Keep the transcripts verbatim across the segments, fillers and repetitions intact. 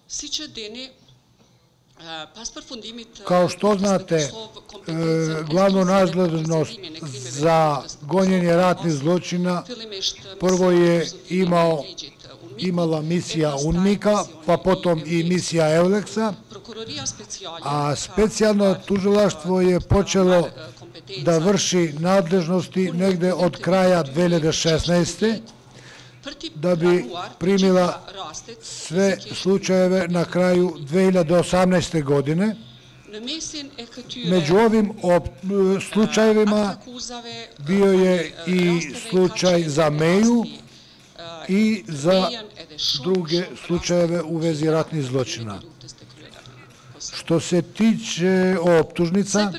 Kao što znate, glavnu nadležnost za gonjenje ratnih zločina prvo je imala misija UNMIK-a, pa potom i misija EULEX-a, a specijalno tužilaštvo je počelo da vrši nadležnosti negde od kraja dve hiljade šesnaeste. da bi primila sve slučajeve na kraju dve hiljade osamnaeste. godine. Među ovim slučajevima bio je i slučaj za Meju i za druge slučajeve u vezi ratnih zločina. Što se tiče optužnica,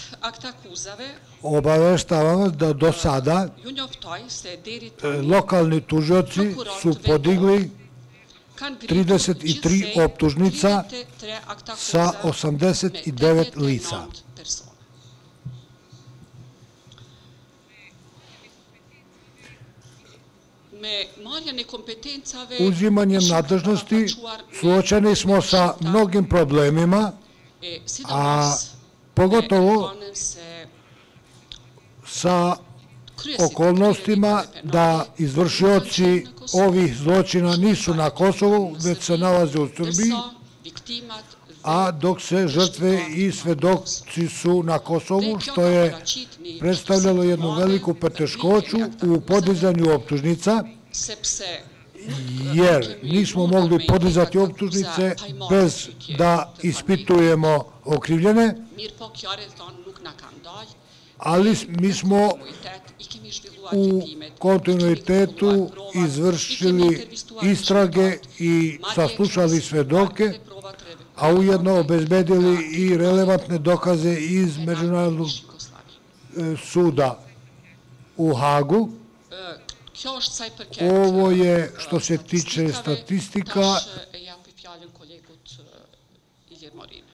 obaveštavam vas da do sada lokalni tužioci su podigli trideset tri optužnica sa osamdeset devet lica. Uzimanjem nadležnosti suočeni smo sa mnogim problemima, a pogotovo sa okolnostima da izvršioci ovih zločina nisu na Kosovu, već se nalaze u Srbiji, a dok se žrtve i svedoci su na Kosovu, što je predstavljalo jednu veliku poteškoću u podizanju optužnica, jer nismo mogli podizati optužnice bez da ispitujemo okrivljene, ali mi smo u kontinuitetu izvršili istrage i saslušali svedoke, a ujedno obezbedili i relevantne dokaze iz Međunarodnog suda u Hagu. Ovo je što se tiče statistika.